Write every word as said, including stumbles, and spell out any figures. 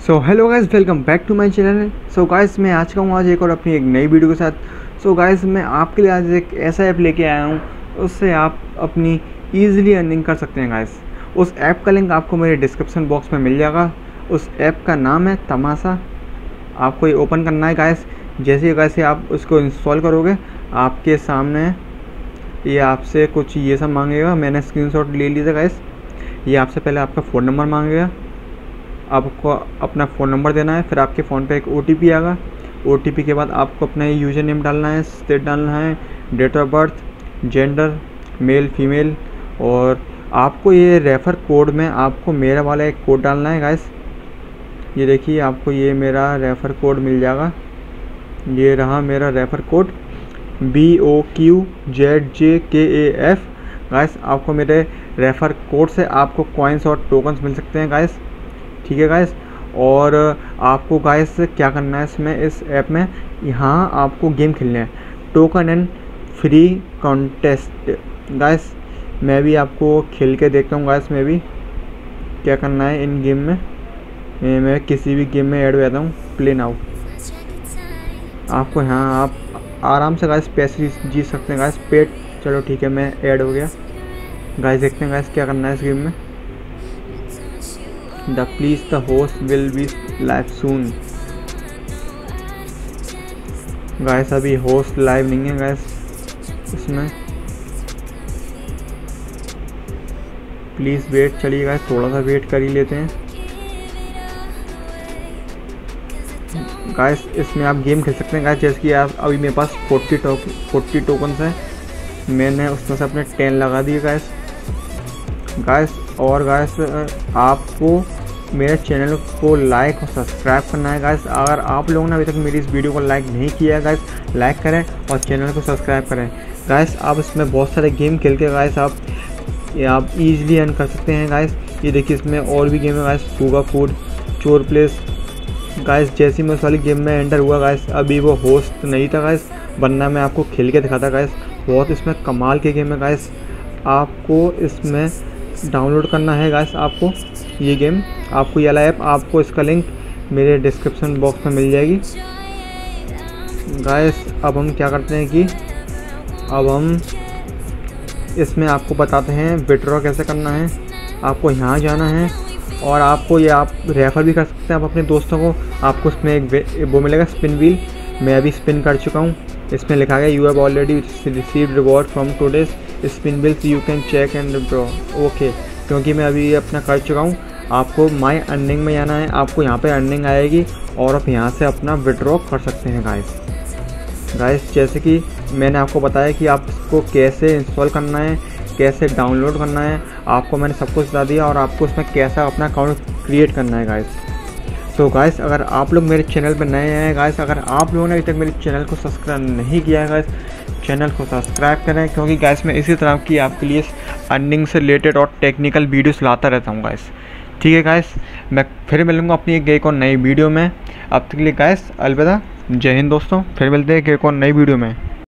So hello guys, welcome back to my channel. So guys, मैं आज का हूँ आज एक और अपनी एक नई वीडियो के साथ। सो so गाइस, मैं आपके लिए आज एक ऐसा ऐप लेके आया हूँ, उससे आप अपनी ईजिली अर्निंग कर सकते हैं गाइस। उस ऐप का लिंक आपको मेरे डिस्क्रिप्शन बॉक्स में मिल जाएगा। उस ऐप का नाम है तमाशा। आपको ये ओपन करना है गाइस। जैसे गाइस आप उसको इंस्टॉल करोगे, आपके सामने ये आपसे कुछ ये सब मांगेगा। मैंने स्क्रीनशॉट ले लिया था गाइस। ये आपसे पहले आपका फ़ोन नंबर मांगेगा, आपको अपना फ़ोन नंबर देना है, फिर आपके फ़ोन पे एक ओटीपी आएगा। ओटीपी के बाद आपको अपना यूज़र नेम डालना है, स्टेट डालना है, date of birth, gender, male female, और आपको ये रेफ़र कोड में आपको मेरा वाला एक कोड डालना है गाइस। ये देखिए, आपको ये मेरा रेफ़र कोड मिल जाएगा। ये रहा मेरा refer code B O Q Z J K A F guys. आपको मेरे रेफ़र कोड से आपको कॉइन्स और टोकन्स मिल सकते हैं गाइस। ठीक है गाइस। और आपको गाइस क्या करना है इसमें, इस ऐप में, यहाँ आपको गेम खेलने हैं, token and free contest guys. मैं भी आपको खेल के देखता हूँ गाइस, मैं भी क्या करना है इन गेम में। मैं किसी भी गेम में ऐड हो जाता हूँ, प्ले नाउ। आपको यहाँ आप आराम से गाइस पैसे जीत सकते हैं गाइस। पेट, चलो ठीक है, मैं ऐड हो गया गाइस। देखते हैं गाइस क्या करना है इस गेम में। The please the host will be live soon guys. अभी होस्ट लाइव नहीं है गाइस इसमें, प्लीज़ वेट। चलिए गाइस, थोड़ा सा वेट कर ही लेते हैं गाइस। इसमें आप गेम खेल सकते हैं गाइस। जैसे कि आप अभी मेरे पास फोर्टी टो फोर्टी टोकन्स हैं, मैंने उसमें से अपने टेन लगा दिए गाइस गाइस और गाइस आपको मेरे चैनल को लाइक और सब्सक्राइब करना है गाइस। अगर आप लोगों ने अभी तक मेरी इस वीडियो को लाइक नहीं किया है गाइस, लाइक करें और चैनल को सब्सक्राइब करें गाइस। आप इसमें बहुत सारे गेम खेल के गाइस आप ये आप इजीली अर्न कर सकते हैं गाइस। ये देखिए, इसमें और भी गेम है गाइस, फूगा फूड, चोर प्लेस गाइस। जैसे मैं उस वाली गेम में एंटर हुआ गाइस, अभी वो होस्ट नहीं था गाइस, वरना मैं आपको खेल के दिखाता गाइस। बहुत इसमें कमाल के गेम है गाइस। आपको इसमें डाउनलोड करना है गाइस, आपको ये गेम, आपको ये वाला ऐप, आपको इसका लिंक मेरे डिस्क्रिप्शन बॉक्स में मिल जाएगी गाइस। अब हम क्या करते हैं कि अब हम इसमें आपको बताते हैं विड्रॉ कैसे करना है। आपको यहाँ जाना है और आपको ये आप रेफ़र भी कर सकते हैं आप अपने दोस्तों को। आपको इसमें एक वो मिलेगा स्पिन व्हील। मैं अभी स्पिन कर चुका हूँ। इसमें लिखा गया you have already received reward from today's spin wheels, you can check and withdraw. Okay, क्योंकि मैं अभी अपना कर चुका हूँ। आपको माई अर्निंग में जाना है, आपको यहाँ पे अर्निंग आएगी और आप यहाँ से अपना विड्रॉ कर सकते हैं गाइस गाइस जैसे कि मैंने आपको बताया कि आपको कैसे इंस्टॉल करना है, कैसे डाउनलोड करना है, आपको मैंने सब कुछ बता दिया और आपको इसमें कैसा अपना अकाउंट क्रिएट करना है गाइस। सो गाइस, अगर आप लोग मेरे चैनल पर नए हैं गाइस, अगर आप लोगों ने अभी तक मेरे चैनल को सब्सक्राइब नहीं किया है गाइस, चैनल को सब्सक्राइब करें, क्योंकि गाइस मैं इसी तरह की आपके लिए अर्निंग से रिलेटेड और टेक्निकल वीडियोस लाता रहता हूँ गाइस। ठीक है गाइस, मैं फिर मिलूँगा अपनी एक एक और नई वीडियो में। अब तक के लिए गाइस अलविदा, जय हिंद दोस्तों। फिर मिलते हैं एक एक और नई वीडियो में।